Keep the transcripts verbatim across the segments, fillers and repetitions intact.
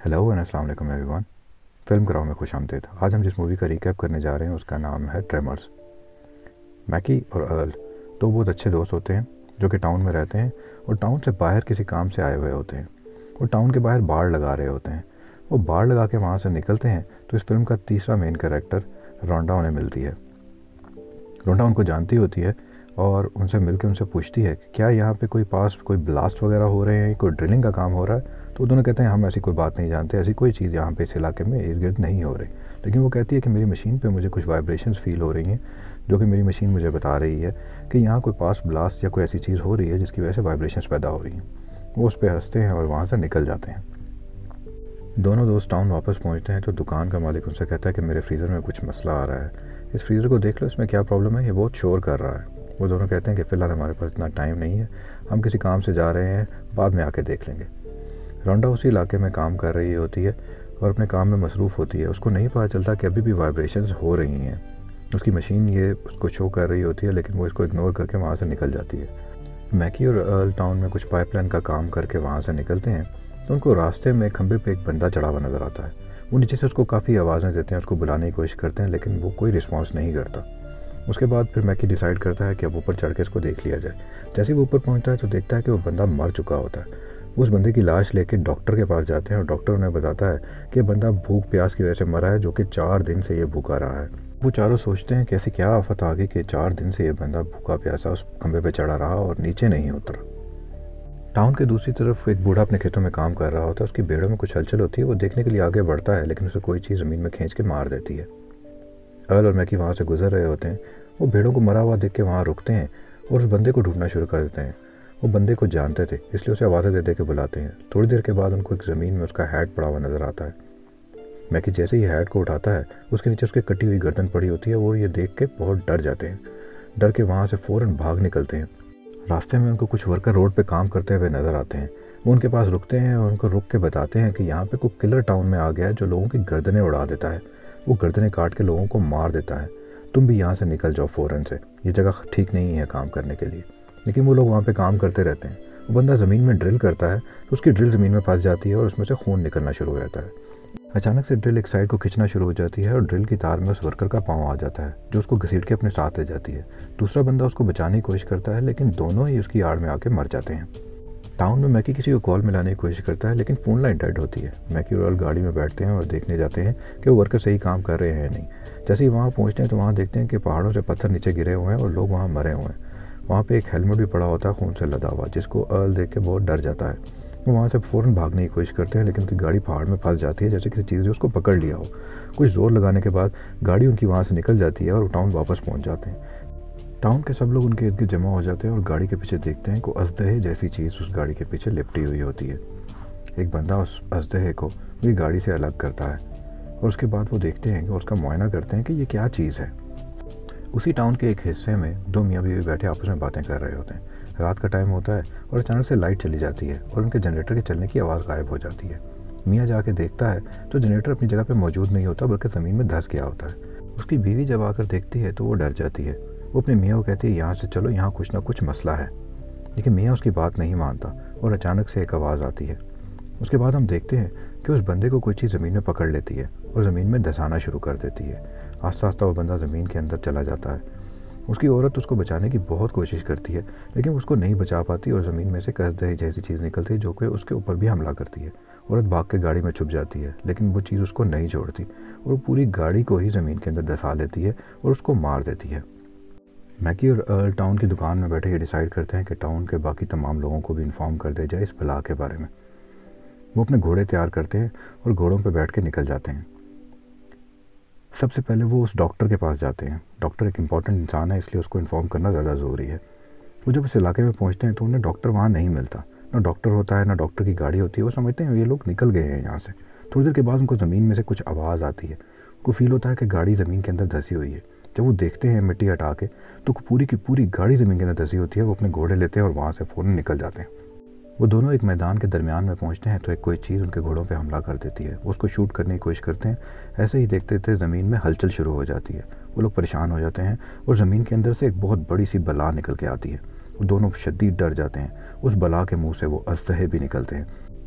Hello and अस्सलाम वालेकुम everyone. Film कराओ में खुश आमदीद। आज हम जिस मूवी का रिकैप करने जा रहे हैं उसका नाम है ट्रेमर्स। मैकी और अर्ल दो बहुत अच्छे दोस्त होते हैं जो कि टाउन में रहते हैं और टाउन से बाहर किसी काम से आए हुए होते हैं। वो टाउन के बाहर बाड़ लगा रहे होते हैं। वो बाड़ लगा के वहाँ से निकलते हैं तो इस फिल्म का तीसरा मेन कैरेक्टर रोंडा उन्हें मिलती है। रोंडा उनको जानती होती है और उनसे मिलकर उनसे पूछती है कि क्या यहाँ पे कोई पास कोई ब्लास्ट वगैरह हो रहे हैं, कोई ड्रिलिंग का काम हो रहा है। तो वो दोनों कहते हैं हम ऐसी कोई बात नहीं जानते, ऐसी कोई चीज़ यहाँ पे इस इलाके में इर्द गिर्द नहीं हो रही। लेकिन वो कहती है कि मेरी मशीन पे मुझे कुछ वाइब्रेशंस फील हो रही हैं जो कि मेरी मशीन मुझे बता रही है कि यहाँ कोई पास ब्लास्ट या कोई ऐसी चीज़ हो रही है जिसकी वजह से वाइब्रेशंस पैदा हो रही हैं। वो उस पर हंसते हैं और वहाँ से निकल जाते हैं। दोनों दोस्त टाउन वापस पहुँचते हैं तो दुकान का मालिक उनसे कहता है कि मेरे फ्रीज़र में कुछ मसला आ रहा है, इस फ्रीज़र को देख लो, इसमें क्या प्रॉब्लम है, ये बहुत शोर कर रहा है। वो दोनों कहते हैं कि फ़िलहाल हमारे पास इतना टाइम नहीं है, हम किसी काम से जा रहे हैं, बाद में आके देख लेंगे। रोंडा उसी इलाके में काम कर रही होती है और अपने काम में मसरूफ़ होती है। उसको नहीं पता चलता कि अभी भी वाइब्रेशंस हो रही हैं। उसकी मशीन ये उसको शो कर रही होती है लेकिन वो इसको इग्नोर करके वहाँ से निकल जाती है। मैकी और अर्ल टाउन में कुछ पाइपलाइन का काम करके वहाँ से निकलते हैं तो उनको रास्ते में खंबे पे एक बंदा चढ़ा हुआ नज़र आता है। वो नीचे से उसको काफ़ी आवाज़ें देते हैं, उसको बुलाने की कोशिश करते हैं लेकिन वो कोई रिस्पॉन्स नहीं करता। उसके बाद फिर मैकी डिसाइड करता है कि अब ऊपर चढ़ के इसको देख लिया जाए। जैसे ही वो ऊपर पहुंचता है तो देखता है कि वो बंदा मर चुका होता है। उस बंदे की लाश लेके डॉक्टर के पास जाते हैं और डॉक्टर उन्हें बताता है कि बंदा भूख प्यास की वजह से मरा है, जो कि चार दिन से ये भूखा रहा है। वो चारों सोचते हैं कि ऐसी क्या आफत आ गई कि चार दिन से ये बंदा भूखा प्यासा उस खंबे पे चढ़ा रहा और नीचे नहीं उतरा। टाउन के दूसरी तरफ एक बूढ़ा अपने खेतों में काम कर रहा होता है। उसकी भेड़ों में कुछ हलचल होती है। वो देखने के लिए आगे बढ़ता है लेकिन उसे कोई चीज़ ज़मीन में खींच के मार देती है। अर्ल और मैकी वहाँ से गुजर रहे होते हैं। वो भेड़ों को मरा हुआ देख के वहाँ रुकते हैं और उस बंदे को ढूंढना शुरू कर देते हैं। वो बंदे को जानते थे इसलिए उसे आवाज़ें दे दे के बुलाते हैं। थोड़ी देर के बाद उनको एक ज़मीन में उसका हैट पड़ा हुआ नज़र आता है। मैकी जैसे ही हैट को उठाता है उसके नीचे उसकी कटी हुई गर्दन पड़ी होती है। वो ये देख के बहुत डर जाते हैं। डर के वहाँ से फ़ौरन भाग निकलते हैं। रास्ते में उनको कुछ वर्कर रोड पे काम करते हुए नज़र आते हैं। वो उनके पास रुकते हैं और उनको रुक के बताते हैं कि यहाँ पे कोई किलर टाउन में आ गया है जो लोगों की गर्दनें उड़ा देता है। वो गर्दनें काट के लोगों को मार देता है। तुम भी यहाँ से निकल जाओ फ़ौरन से, ये जगह ठीक नहीं है काम करने के लिए। लेकिन वो लोग वहाँ पे काम करते रहते हैं। वो बंदा ज़मीन में ड्रिल करता है तो उसकी ड्रिल ज़मीन में फंस जाती है और उसमें से खून निकलना शुरू हो जाता है। अचानक से ड्रिल एक साइड को खींचना शुरू हो जाती है और ड्रिल की तार में उस वर्कर का पाँव आ जाता है जो उसको घसीट के अपने साथ ले जाती है। दूसरा बंदा उसको बचाने की कोशिश करता है लेकिन दोनों ही उसकी आड़ में आके मर जाते हैं। टाउन में मैकी किसी को कॉल मिलाने की कोशिश करता है लेकिन फ़ोन लाइन डेड होती है। मैकी और अर्ल गाड़ी में बैठते हैं और देखने जाते हैं कि वो वर्कर सही काम कर रहे हैं या नहीं। जैसे ही वहाँ पहुँचते हैं तो वहाँ देखते हैं कि पहाड़ों से पत्थर नीचे गिरे हुए हैं और लोग वहाँ मरे हुए हैं। वहाँ पे एक हेलमेट भी पड़ा होता है खून से लदा हुआ, जिसको अर्ल देख के बहुत डर जाता है। वो वहाँ से फ़ौरन भागने की कोशिश करते हैं लेकिन उनकी गाड़ी पहाड़ में फंस जाती है, जैसे किसी चीज़ ने उसको पकड़ लिया हो। कुछ ज़ोर लगाने के बाद गाड़ी उनकी वहाँ से निकल जाती है और वो टाउन वापस पहुँच जाते हैं। टाउन के सब लोग उनके इर्द गिर्द जमा हो जाते हैं और गाड़ी के पीछे देखते हैं कि अजदहे जैसी चीज़ उस गाड़ी के पीछे लिपटी हुई होती है। एक बंदा उस अजदहे को पूरी गाड़ी से अलग करता है और उसके बाद वो देखते हैं कि उसका मुआयना करते हैं कि ये क्या चीज़ है। उसी टाउन के एक हिस्से में दो मियाँ बीवी बैठे आपस में बातें कर रहे होते हैं। रात का टाइम होता है और अचानक से लाइट चली जाती है और उनके जनरेटर के चलने की आवाज़ गायब हो जाती है। मियाँ जाके देखता है तो जनरेटर अपनी जगह पे मौजूद नहीं होता बल्कि ज़मीन में धंस गया होता है। उसकी बीवी जब आकर देखती है तो वो डर जाती है। वो अपने मियाँ को कहती है यहाँ से चलो, यहाँ कुछ ना कुछ मसला है। लेकिन मियाँ उसकी बात नहीं मानता और अचानक से एक आवाज़ आती है। उसके बाद हम देखते हैं कि उस बंदे को कोई चीज़ ज़मीन में पकड़ लेती है और ज़मीन में धंसाना शुरू कर देती है। आस्ता आस्ता वो बंदा ज़मीन के अंदर चला जाता है। उसकी औरत उसको बचाने की बहुत कोशिश करती है लेकिन उसको नहीं बचा पाती और ज़मीन में से कसदहे जैसी चीज़ निकलती है जो कि उसके ऊपर भी हमला करती है। औरत भाग के गाड़ी में छुप जाती है लेकिन वो चीज़ उसको नहीं छोड़ती और वो पूरी गाड़ी को ही ज़मीन के अंदर धंसा लेती है और उसको मार देती है। मैकी और अर्ल टाउन की दुकान में बैठे ये डिसाइड करते हैं कि टाउन के बाकी तमाम लोगों को भी इन्फॉर्म कर दिया जाए इस बला के बारे में। वो अपने घोड़े तैयार करते हैं और घोड़ों पर बैठ के निकल जाते हैं। सबसे पहले वो उस डॉक्टर के पास जाते हैं। डॉक्टर एक इम्पॉर्टेंट इंसान है इसलिए उसको इन्फॉर्म करना ज़्यादा ज़रूरी है। वो जब इस इलाके में पहुंचते हैं तो उन्हें डॉक्टर वहाँ नहीं मिलता। ना डॉक्टर होता है ना डॉक्टर की गाड़ी होती है। वो समझते हैं ये लोग निकल गए हैं यहाँ से। थोड़ी देर के बाद उनको ज़मीन में से कुछ आवाज़ आती है। उनको फील होता है कि गाड़ी ज़मीन के अंदर धंसी हुई है। जब वो देखते हैं मिट्टी हटा के तो पूरी की पूरी गाड़ी ज़मीन के अंदर धंसी होती है। वो अपने घोड़े लेते हैं और वहाँ से फ़ौरन निकल जाते हैं। वो दोनों एक मैदान के दरमियान में पहुंचते हैं तो एक कोई चीज़ उनके घोड़ों पे हमला कर देती है। वो उसको शूट करने की कोशिश करते हैं। ऐसे ही देखते देखते ज़मीन में हलचल शुरू हो जाती है। वो लोग परेशान हो जाते हैं और ज़मीन के अंदर से एक बहुत बड़ी सी बला निकल के आती है। वो दोनों शदीद डर जाते हैं। उस बला के मुंह से वो अजदहे भी निकलते हैं।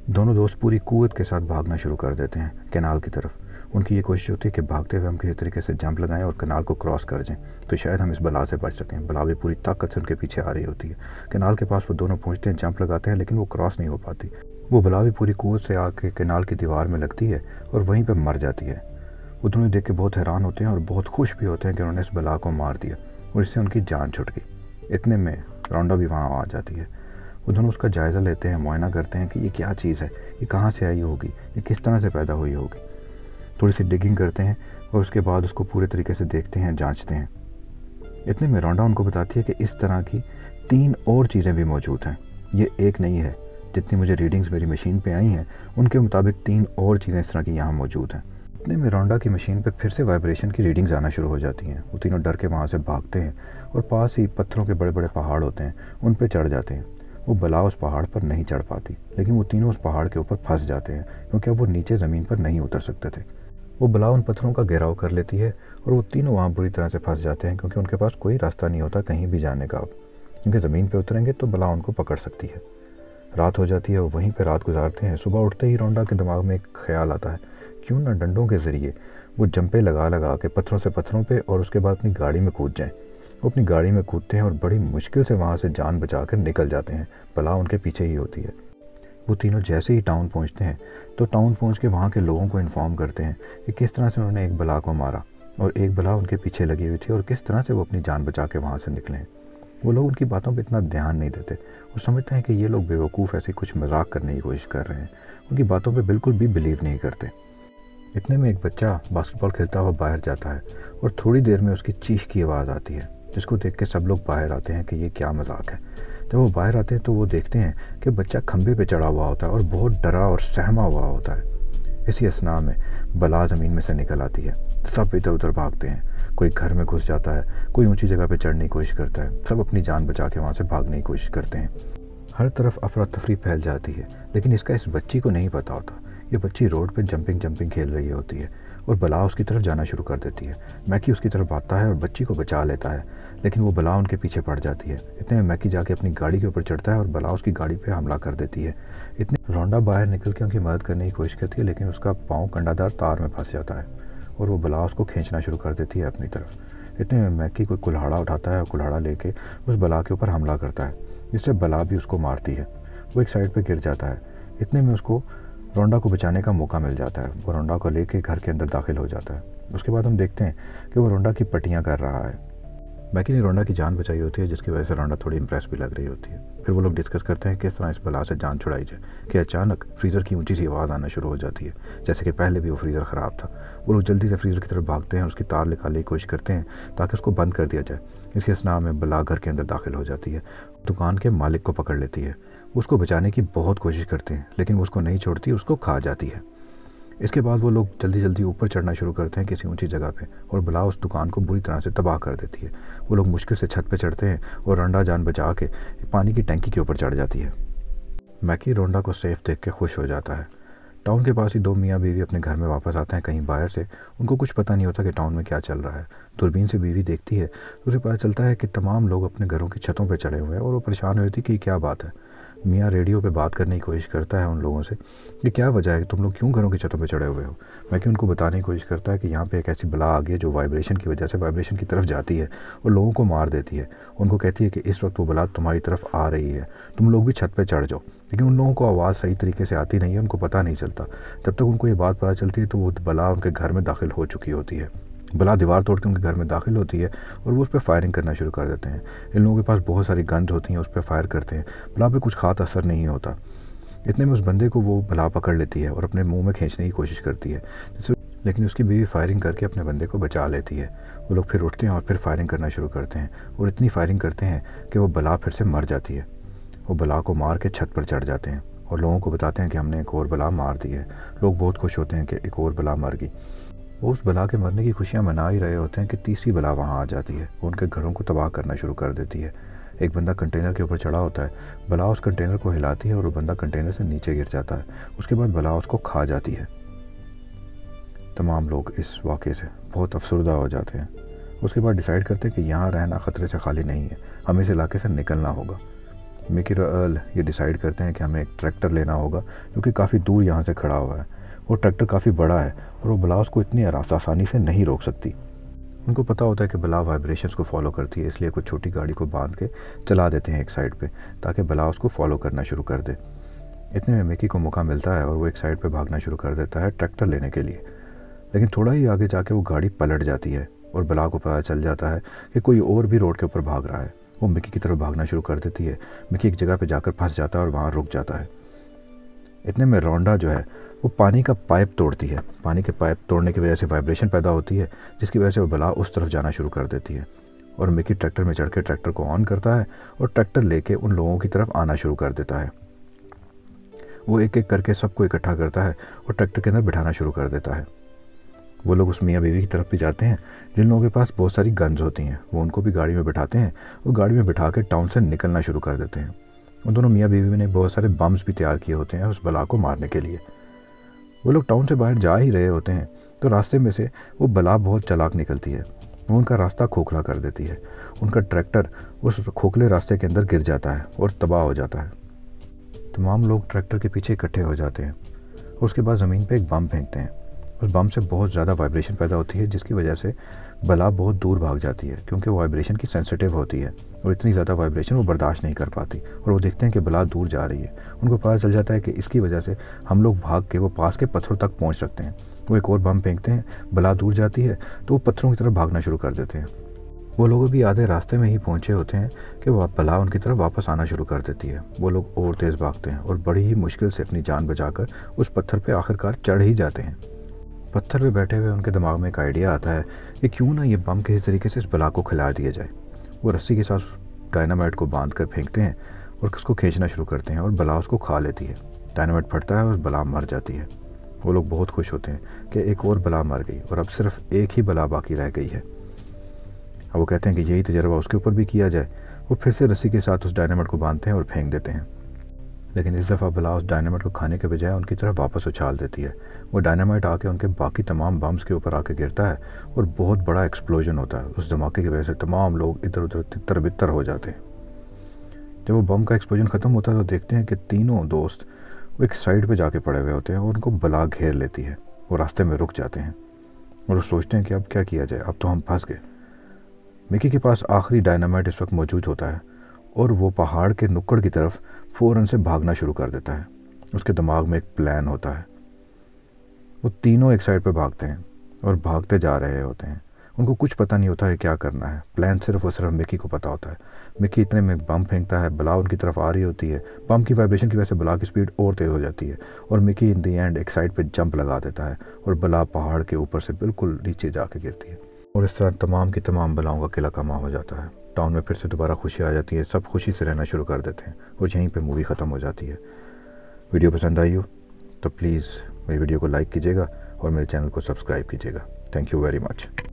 دونوں دوست پوری قوت کے ساتھ بھاگنا شروع کر دیتے ہیں کینال کی طرف۔ ان کی یہ کوشش ہوتی ہے کہ بھاگتے ہوئے ہم کسی طریقے سے جمپ لگائیں اور کینال کو کراس کر جائیں تو شاید ہم اس بلا سے بچ سکیں۔ بلا بھی پوری طاقت سے ان کے پیچھے آ رہی ہوتی ہے۔ کینال کے پاس وہ دونوں پہنچتے ہیں، جمپ لگاتے ہیں، لیکن وہ کراس نہیں ہو پاتی۔ وہ بلا بھی پوری قوت سے آ کے کینال کی دیوار میں لگتی ہے اور وہیں پہ مر جاتی ہے۔ وہ دونوں دیکھ کے بہت حیران ہوتے ہیں اور بہت خوش بھی ہوتے ہیں کہ انہوں نے اس بلا کو مار دیا اور اس سے ان کی جان چھٹ گئی۔ اتنے میں رونڈا بھی وہاں آ جاتی ہے۔ وہ دونوں اس کا جائزہ لیتے ہیں، معائنہ کرتے ہیں کہ یہ کیا چیز ہے، یہ کہاں سے آئی ہوگی، یہ کس طرح سے پیدا ہوئی ہوگی۔ تھوڑی سی ڈگنگ کرتے ہیں اور اس کے بعد اس کو پورے طریقے سے دیکھتے ہیں، جانچتے ہیں۔ اتنے میں رونڈا ان کو بتاتی ہے کہ اس طرح کی تین اور چیزیں بھی موجود ہیں، یہ ایک نہیں ہے۔ جتنی مجھے ریڈنگز میری مشین پہ آئی ہیں ان کے مطابق تین اور چیزیں اس طرح کی یہاں موجود ہیں۔ اتنے میں رونڈا کی مشین پہ پھر سے وائبریشن کی ریڈنگز آنا شروع ہو جاتی ہیں۔ وہ تینوں ڈر کے وہاں سے بھاگتے ہیں اور پاس ہی پتھروں کے بڑے بڑے پہاڑ ہوتے ہیں، ان پہ چڑھ جاتے ہیں۔ وہ بلا اس پہاڑ پر نہیں چڑھ پاتی، لیکن وہ تینوں اس پہاڑ کے اوپر پھنس جاتے ہیں کیونکہ اب وہ نیچے زمین پر نہیں اتر سکتے تھے۔ وہ بلا ان پتھروں کا گھیراؤ کر لیتی ہے اور وہ تینوں وہاں بری طرح سے پھنس جاتے ہیں کیونکہ ان کے پاس کوئی راستہ نہیں ہوتا کہیں بھی جانے کا اب، کیونکہ زمین پہ اتریں گے تو بلا ان کو پکڑ سکتی ہے۔ رات ہو جاتی ہے، وہ وہیں پہ رات گزارتے ہیں۔ صبح اٹھتے ہی رونڈا کے دماغ میں ایک خیال آتا ہے، کیوں نہ ڈنڈوں کے ذریعے وہ جمپے لگا لگا کے پتھروں سے پتھروں پہ اور اس کے بعد اپنی گاڑی میں کود جائیں۔ وہ اپنی گاڑی میں کودتے ہیں اور بڑی مشکل سے وہاں سے جان بچا کر نکل جاتے ہیں، بلا ان کے پیچھے ہی ہوتی ہے۔ وہ تینوں جیسے ہی ٹاؤن پہنچتے ہیں تو ٹاؤن پہنچ کے وہاں کے لوگوں کو انفارم کرتے ہیں کہ کس طرح سے انہوں نے ایک بلا کو مارا اور ایک بلا ان کے پیچھے لگی ہوئی تھی اور کس طرح سے وہ اپنی جان بچا کے وہاں سے نکلے ہیں۔ وہ لوگ ان کی باتوں پہ اتنا دھیان نہیں دیتے، وہ سمجھتے ہیں کہ یہ لوگ بیوقوف ایسے کچھ مذاق کرنے کی کوشش کر رہے ہیں، ان کی باتوں پہ بالکل بھی بلیو نہیں کرتے۔ اتنے میں ایک بچہ باسکٹ بال کھیلتا ہوا باہر جاتا ہے اور تھوڑی دیر میں اس کی چیخ کی آواز آتی ہے، جس کو دیکھ کے سب لوگ باہر آتے ہیں کہ یہ کیا مذاق ہے۔ جب وہ باہر آتے ہیں تو وہ دیکھتے ہیں کہ بچہ کھمبے پہ چڑھا ہوا ہوتا ہے اور بہت ڈرا اور سہما ہوا ہوتا ہے۔ اسی اثناء میں بلا زمین میں سے نکل آتی ہے، سب ادھر ادھر بھاگتے ہیں، کوئی گھر میں گھس جاتا ہے، کوئی اونچی جگہ پہ چڑھنے کی کوشش کرتا ہے، سب اپنی جان بچا کے وہاں سے بھاگنے کی کوشش کرتے ہیں۔ ہر طرف افراتفری پھیل جاتی ہے، لیکن اس کا اس بچی کو نہیں پتا ہوتا۔ یہ بچی روڈ پہ جمپنگ جمپنگ کھیل رہی ہوتی ہے اور بلا اس کی طرف جانا شروع کر دیتی ہے۔ میکی اس کی طرف آتا ہے اور بچی کو بچا لیتا ہے، لیکن وہ بلا ان کے پیچھے پڑ جاتی ہے۔ اتنے میں میکی جا کے اپنی گاڑی کے اوپر چڑھتا ہے اور بلا اس کی گاڑی پہ حملہ کر دیتی ہے۔ اتنے رونڈا باہر نکل کے ان کی مدد کرنے کی کوشش کرتی ہے، لیکن اس کا پاؤں کنڈا دار تار میں پھنس جاتا ہے اور وہ بلا اس کو کھینچنا شروع کر دیتی ہے اپنی طرف۔ اتنے میں میکی کوئی کلہاڑا اٹھاتا ہے اور کلہاڑا لے کے اس بلا کے اوپر حملہ کرتا ہے، جس سے بلا بھی اس کو مارتی ہے۔ وہ ایک سائڈ پہ گر جاتا ہے۔ اتنے میں اس کو رونڈا کو بچانے کا موقع مل جاتا ہے، وہ رونڈا کو لے کے گھر کے اندر داخل ہو جاتا ہے۔ اس کے بعد ہم دیکھتے ہیں کہ وہ رونڈا کی پٹیاں کر رہا ہے۔ میکی نے رونڈا کی جان بچائی ہوتی ہے، جس کی وجہ سے رونڈا تھوڑی امپریس بھی لگ رہی ہوتی ہے۔ پھر وہ لوگ ڈسکس کرتے ہیں کس طرح اس بلا سے جان چھڑائی جائے کہ اچانک فریزر کی اونچی سی آواز آنا شروع ہو جاتی ہے، جیسے کہ پہلے بھی وہ فریزر خراب تھا۔ وہ لوگ جلدی سے فریزر کی طرف بھاگتے ہیں اور اس کی تار نکالنے کی کوشش کرتے ہیں تاکہ اس کو بند کر دیا جائے۔ اسی اثناء میں بلا گھر کے اندر داخل ہو جاتی ہے، دکان کے مالک کو پکڑ لیتی ہے۔ وہ اس کو بچانے کی بہت کوشش کرتے ہیں، لیکن وہ اس کو نہیں چھوڑتی، اس کو کھا جاتی ہے۔ اس کے بعد وہ لوگ جلدی جلدی اوپر چڑھنا شروع کرتے ہیں کسی اونچی جگہ پہ، اور بلا اس دکان کو بری طرح سے تباہ کر دیتی ہے۔ وہ لوگ مشکل سے چھت پہ چڑھتے ہیں اور رونڈا جان بچا کے پانی کی ٹینکی کے اوپر چڑھ جاتی ہے۔ میکی رونڈا کو سیف دیکھ کے خوش ہو جاتا ہے۔ ٹاؤن کے پاس ہی دو میاں بیوی اپنے گھر میں واپس آتے ہیں کہیں باہر سے۔ ان کو کچھ پتہ نہیں ہوتا کہ ٹاؤن میں کیا چل رہا ہے۔ دوربین سے بیوی دیکھتی ہے تو اسے پتہ چلتا ہے کہ تمام لوگ اپنے گھروں کی چھتوں پہ چڑھے ہوئے ہیں، اور وہ پریشان ہوئی تھی کہ کیا بات ہے۔ میاں ریڈیو پہ بات کرنے کی کوشش کرتا ہے ان لوگوں سے کہ کیا وجہ ہے کہ تم لوگ کیوں گھروں کی چھتوں پہ چڑھے ہوئے ہو۔ میکی ان کو بتانے کی کوشش کرتا ہے کہ یہاں پہ ایک ایسی بلا آ گئی ہے جو وائبریشن کی وجہ سے وائبریشن کی طرف جاتی ہے اور لوگوں کو مار دیتی ہے۔ ان کو کہتی ہے کہ اس وقت وہ بلا تمہاری طرف آ رہی ہے، تم لوگ بھی چھت پہ چڑھ جاؤ، لیکن ان لوگوں کو آواز صحیح طریقے سے آتی نہیں ہے، ان کو پتہ نہیں چلتا۔ جب تک ان کو یہ بات پتہ چلتی ہے تو وہ بلا ان کے گھر میں داخل ہو چکی ہوتی ہے۔ بلا دیوار توڑ کے ان کے گھر میں داخل ہوتی ہے اور وہ اس پہ فائرنگ کرنا شروع کر دیتے ہیں۔ ان لوگوں کے پاس بہت ساری گنز ہوتی ہیں، اس پہ فائر کرتے ہیں، بلا پہ کچھ خاص اثر نہیں ہوتا۔ اتنے میں اس بندے کو وہ بلا پکڑ لیتی ہے اور اپنے منہ میں کھینچنے کی کوشش کرتی ہے، لیکن اس کی بیوی فائرنگ کر کے اپنے بندے کو بچا لیتی ہے۔ وہ لوگ پھر اٹھتے ہیں اور پھر فائرنگ کرنا شروع کرتے ہیں، اور اتنی فائرنگ کرتے ہیں کہ وہ بلا پھر سے مر جاتی ہے۔ وہ بلا کو مار کے چھت پر چڑھ جاتے ہیں اور لوگوں کو بتاتے ہیں کہ ہم نے ایک اور بلا مار دی ہے۔ لوگ بہت خوش ہوتے ہیں کہ ایک اور بلا مر گئی۔ وہ اس بلا کے مرنے کی خوشیاں منا ہی رہے ہوتے ہیں کہ تیسری بلا وہاں آ جاتی ہے، وہ ان کے گھروں کو تباہ کرنا شروع کر دیتی ہے۔ ایک بندہ کنٹینر کے اوپر چڑھا ہوتا ہے، بلا اس کنٹینر کو ہلاتی ہے اور وہ بندہ کنٹینر سے نیچے گر جاتا ہے۔ اس کے بعد بلا اس کو کھا جاتی ہے۔ تمام لوگ اس واقعے سے بہت افسردہ ہو جاتے ہیں۔ اس کے بعد ڈیسائیڈ کرتے ہیں کہ یہاں رہنا خطرے سے خالی نہیں ہے، ہمیں اس علاقے سے نکلنا ہوگا۔ مکی اور ارل یہ ڈیسائیڈ کرتے ہیں کہ ہمیں ایک ٹریکٹر لینا ہوگا جو کہ کافی دور یہاں سے کھڑا ہوا ہے. وہ ٹریکٹر کافی بڑا ہے اور وہ بلا اس کو اتنی آسانی سے نہیں روک سکتی. ان کو پتہ ہوتا ہے کہ بلا وائبریشنز کو فالو کرتی ہے، اس لیے کوئی چھوٹی گاڑی کو باندھ کے چلا دیتے ہیں ایک سائڈ پہ تاکہ بلا اس کو فالو کرنا شروع کر دے. اتنے میں مکی کو موقع ملتا ہے اور وہ ایک سائڈ پہ بھاگنا شروع کر دیتا ہے ٹریکٹر لینے کے لیے. لیکن تھوڑا ہی آگے جا کے وہ گاڑی پلٹ جاتی ہے اور بلا کو پتہ چل جاتا ہے کہ کوئی اور بھی روڈ کے اوپر بھاگ رہا ہے. وہ مکی کی طرف بھاگنا شروع کر دیتی ہے. مکی ایک جگہ پہ جا کر پھنس جاتا ہے اور وہاں رک جاتا ہے. اتنے میں رونڈا جو ہے وہ پانی کا پائپ توڑتی ہے. پانی کے پائپ توڑنے کی وجہ سے وائبریشن پیدا ہوتی ہے جس کی وجہ سے وہ بلا اس طرف جانا شروع کر دیتی ہے. اور مکی ٹریکٹر میں چڑھ کے ٹریکٹر کو آن کرتا ہے اور ٹریکٹر لے کے ان لوگوں کی طرف آنا شروع کر دیتا ہے. وہ ایک ایک کر کے سب کو اکٹھا کرتا ہے اور ٹریکٹر کے اندر بٹھانا شروع کر دیتا ہے. وہ لوگ اس میاں بیوی کی طرف بھی جاتے ہیں جن لوگوں کے پاس بہت ساری گنز ہوتی ہیں. وہ ان کو بھی گاڑی میں بٹھاتے ہیں اور گاڑی میں بٹھا کے ٹاؤن سے نکلنا شروع کر دیتے ہیں. ان دونوں میاں بیوی نے بہت سارے بمز بھی تیار کیے ہوتے ہیں اس بلا کو مارنے کے لیے. وہ لوگ ٹاؤن سے باہر جا ہی رہے ہوتے ہیں تو راستے میں سے وہ بلا بہت چلاک نکلتی ہے. وہ ان کا راستہ کھوکھلا کر دیتی ہے. ان کا ٹریکٹر اس کھوکھلے راستے کے اندر گر جاتا ہے اور تباہ ہو جاتا ہے. تمام لوگ ٹریکٹر کے پیچھے اکٹھے ہو جاتے ہیں. اس کے بعد زمین پہ ایک بم پھینکتے ہیں. اس بم سے بہت زیادہ وائبریشن پیدا ہوتی ہے جس کی وجہ سے بلا بہت دور بھاگ جاتی ہے کیونکہ وہ وائبریشن کی سینسٹیو ہوتی ہے اور اتنی زیادہ وائبریشن وہ برداشت نہیں کر پاتی. اور وہ دیکھتے ہیں کہ بلا دور جا رہی ہے. ان کو پتہ چل جاتا ہے کہ اس کی وجہ سے ہم لوگ بھاگ کے وہ پاس کے پتھروں تک پہنچ سکتے ہیں. وہ ایک اور بم پھینکتے ہیں. بلا دور جاتی ہے تو وہ پتھروں کی طرف بھاگنا شروع کر دیتے ہیں. وہ لوگ بھی آدھے راستے میں ہی پہنچے ہوتے ہیں کہ وہ بلا ان کی طرف واپس آنا شروع کر دیتی ہے. وہ لوگ اور تیز بھاگتے ہیں اور بڑی ہی مشکل سے اپنی جان بچا کر اس پتھر پہ آخرکار چڑھ ہی جاتے ہیں. پتھر پہ بیٹھے ہوئے ان کے دماغ میں ایک آئیڈیا آتا ہے کہ کیوں نہ یہ بم کسی طریقے سے اس بلا کو کھلا دیا جائے. وہ رسی کے ساتھ ڈائنامائٹ کو باندھ کر پھینکتے ہیں اور اس کو کھینچنا شروع کرتے ہیں اور بلا اس کو کھا لیتی ہے. ڈائنامائٹ پھٹتا ہے اور بلا مر جاتی ہے. وہ لوگ بہت خوش ہوتے ہیں کہ ایک اور بلا مر گئی اور اب صرف ایک ہی بلا باقی رہ گئی ہے. اب وہ کہتے ہیں کہ یہی تجربہ اس کے اوپر بھی کیا جائے. وہ پھر سے رسی کے ساتھ اس ڈائنامائٹ کو باندھتے ہیں اور پھینک دیتے ہیں. لیکن اس دفعہ بلا اس ڈائنامائٹ کو کھانے کے بجائے ان کی طرف واپس اچھال دیتی ہے. وہ ڈائنامائٹ آ کے ان کے باقی تمام بمز کے اوپر آ کے گرتا ہے اور بہت بڑا ایکسپلوژن ہوتا ہے. اس دھماکے کی وجہ سے تمام لوگ ادھر ادھر تتر بتر ہو جاتے ہیں. جب وہ بم کا ایکسپلوژن ختم ہوتا ہے تو دیکھتے ہیں کہ تینوں دوست وہ ایک سائڈ پہ جا کے پڑے ہوئے ہوتے ہیں اور ان کو بلا گھیر لیتی ہے. وہ راستے میں رک جاتے ہیں اور وہ سوچتے ہیں کہ اب کیا کیا جائے، اب تو ہم پھنس گئے. مکی کے پاس آخری ڈائنامائٹ اس وقت موجود ہوتا ہے اور وہ پہاڑ کے نکڑ کی طرف فوراً سے بھاگنا شروع کر دیتا ہے. اس کے دماغ میں ایک پلان ہوتا ہے. وہ تینوں ایک سائڈ پہ بھاگتے ہیں اور بھاگتے جا رہے ہوتے ہیں. ان کو کچھ پتہ نہیں ہوتا ہے کیا کرنا ہے. پلان صرف اور صرف مکی کو پتہ ہوتا ہے. مکی اتنے میں بم پھینکتا ہے. بلا ان کی طرف آ رہی ہوتی ہے. بم کی وائبریشن کی وجہ سے بلا کی سپیڈ اور تیز ہو جاتی ہے اور مکی ان دی اینڈ ایک سائڈ پہ جمپ لگا دیتا ہے اور بلا پہاڑ کے اوپر سے بالکل نیچے جا کے گرتی ہے. اور اس طرح تمام کی تمام بلاؤں کا قلعہ کما ہو جاتا ہے. ٹاؤن میں پھر سے دوبارہ خوشی آ جاتی ہے. سب خوشی سے رہنا شروع کر دیتے ہیں اور یہیں پہ مووی ختم ہو جاتی ہے. ویڈیو پسند آئی ہو تو پلیز میری ویڈیو کو لائک کیجیے گا اور میرے چینل کو سبسکرائب کیجیے گا. Thank you very much.